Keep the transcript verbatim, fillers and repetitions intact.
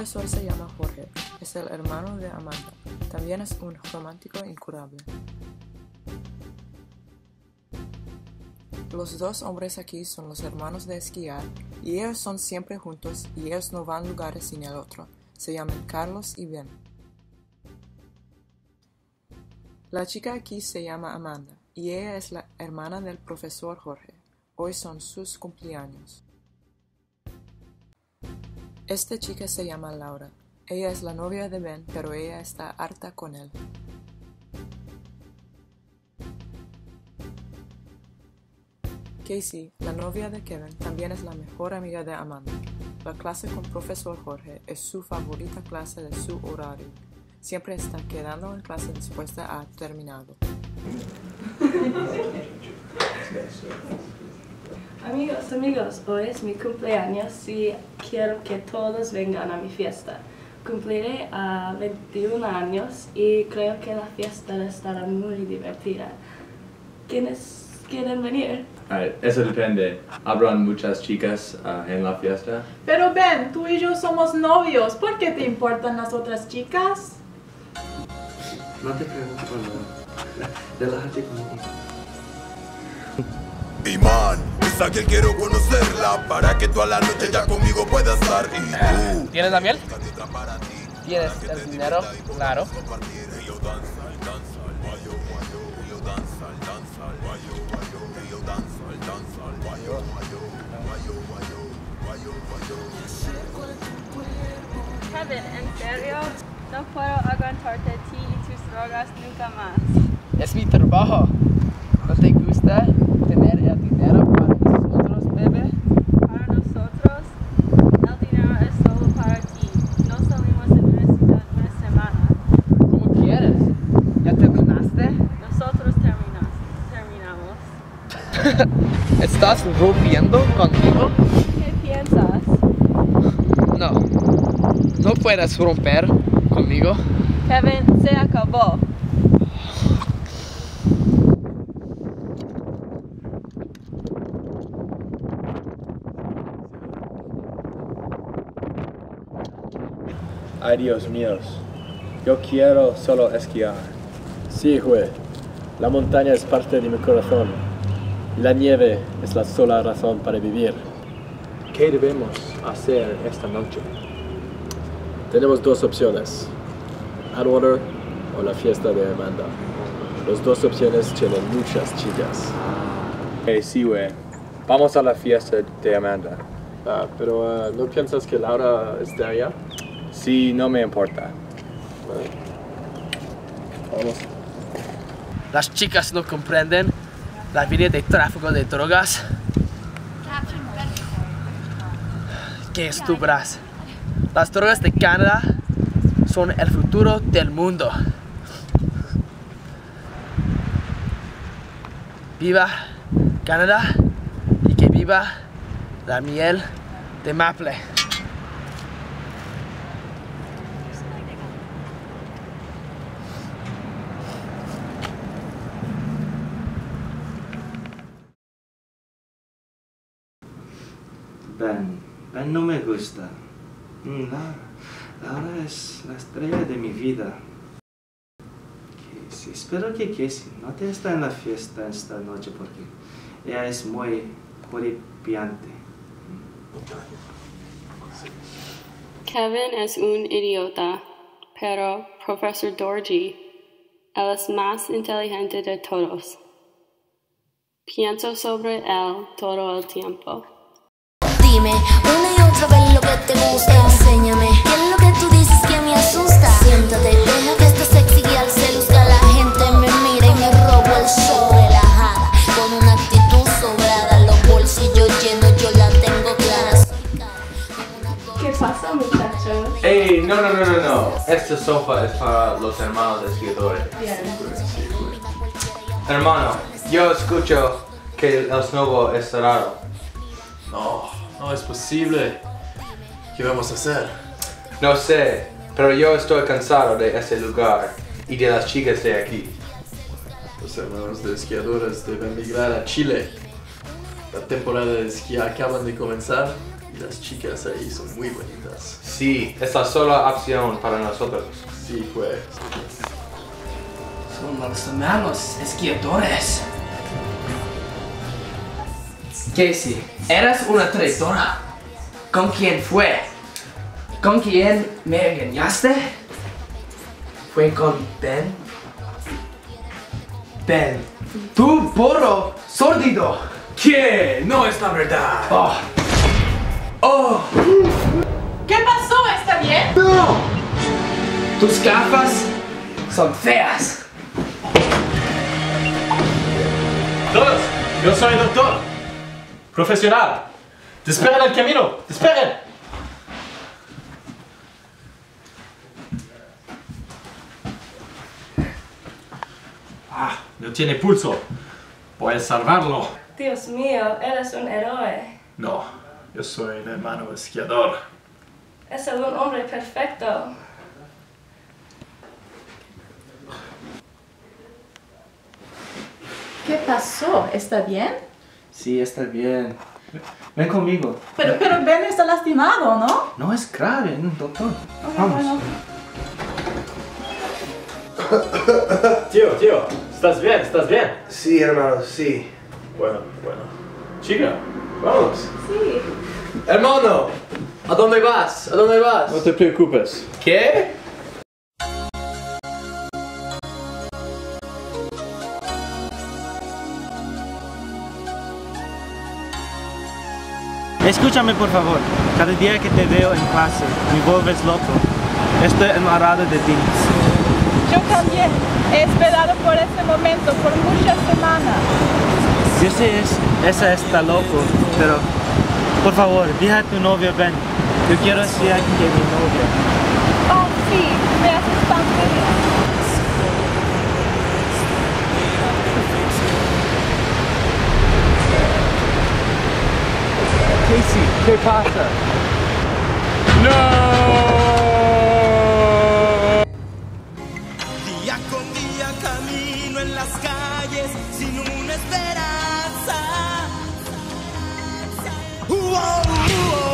profesor se llama Jorge, es el hermano de Amanda, también es un romántico incurable. Los dos hombres aquí son los hermanos de esquiar, y ellos son siempre juntos y ellos no van lugares sin el otro. Se llaman Carlos y Ben. La chica aquí se llama Amanda, y ella es la hermana del profesor Jorge. Hoy son sus cumpleaños. Esta chica se llama Laura. Ella es la novia de Ben, pero ella está harta con él. Casey, la novia de Kevin, también es la mejor amiga de Amanda. La clase con profesor Jorge es su favorita clase de su horario. Siempre está quedando en clase después de haber terminado. Amigos, amigos, hoy es mi cumpleaños y quiero que todos vengan a mi fiesta. Cumpliré a veintiún años y creo que la fiesta estará muy divertida. ¿Quiénes quieren venir? Right, eso depende. ¿Habrán muchas chicas uh, en la fiesta? Pero Ben, tú y yo somos novios. ¿Por qué te importan las otras chicas? No te preocupo nada. Relájate conmigo. Iman, esa que quiero conocerla para que toda la noche ya conmigo puedas estar. Y tú, ¿tienes la miel? ¿Tienes el dinero? Claro. Kevin, ¿en serio? No puedo aguantarte a ti y tus drogas nunca más. Es mi trabajo. ¿No te gusta tener el dinero para nosotros, bebé? Para nosotros, el dinero es solo para ti. No salimos de la universidad una semana. ¿Cómo quieres? ¿Ya terminaste? Nosotros terminas, terminamos. ¿Estás rompiendo conmigo? ¿Qué piensas? No. No puedes romper conmigo. Kevin, se acabó. Ay, Dios mío, yo quiero solo esquiar. Sí, güey. La montaña es parte de mi corazón. La nieve es la sola razón para vivir. ¿Qué debemos hacer esta noche? Tenemos dos opciones. Atwater o la fiesta de Amanda. Las dos opciones tienen muchas chicas. Hey, sí, güey. Vamos a la fiesta de Amanda. Ah, pero uh, ¿no piensas que Laura está allá? Sí, no me importa. Vale. Vamos. Las chicas no comprenden la vida de tráfico de drogas. Qué estúpidas. Las drogas de Canadá son el futuro del mundo. Viva Canadá y que viva la miel de maple. Ben, Ben no me gusta. Mm, Laura, Laura es la estrella de mi vida. Casey, espero que Casey no te está en la fiesta esta noche porque ella es muy horripilante. Kevin es un idiota, pero profesor Dorji, él es más inteligente de todos. Pienso sobre él todo el tiempo. Dime una y otra vez lo que te gusta. Enséñame qué es lo que tú dices que me asusta. Siéntate, deja que este sexy girl se luzca. La gente me mira y me robo el show. Relajada, con una actitud sobrada. Los bolsillos llenos, yo la tengo clara. ¿Qué pasa, muchachos? Hey, no, no, no, no, no. Este sofá es para los hermanos esquiadores. Bien. Hermano, yo escucho que el snobo es raro. No, no es posible. ¿Qué vamos a hacer? No sé, pero yo estoy cansado de ese lugar y de las chicas de aquí. Los hermanos de esquiadores deben migrar a Chile. La temporada de esquí acaba de comenzar Y las chicas ahí son muy bonitas. Sí, es la sola opción para nosotros. Sí, fue. Son los hermanos esquiadores. Casey, eras una traidora. ¿Con quién fue? ¿Con quién me engañaste? ¿Fue con Ben? Ben, tú porro sórdido. ¿Qué? No es la verdad. Oh. Oh. ¿Qué pasó? ¿Está bien? No. Tus gafas son feas. Todos, yo soy doctor. Profesional. Te esperen en el camino. Te esperen. Ah, no tiene pulso. Voy a salvarlo. Dios mío, eres un héroe. No, yo soy un hermano esquiador. Es un hombre perfecto. ¿Qué pasó? ¿Está bien? Sí, está bien. Ven conmigo. Pero, pero Ben está lastimado, ¿no? No es grave, no, doctor. Ok, Vamos. bueno. Tío, tío, ¿estás bien? ¿Estás bien? Sí, hermano, sí. Bueno, bueno. Chica, vamos. Sí. Hermano, ¿a dónde vas? ¿A dónde vas? No te preocupes. ¿Qué? Escúchame por favor, cada día que te veo en clase me vuelves loco. Estoy enamorado de ti. Yo también. He esperado por este momento por muchas semanas. Yo sé, es, esa está loco, pero por favor, deja a tu novio Ben. Yo quiero ser que mi novia. Oh, sí, me haces tan feliz. Casey, ¿qué pasa? Día con día camino en las calles sin una esperanza. Uh, oh, uh, oh.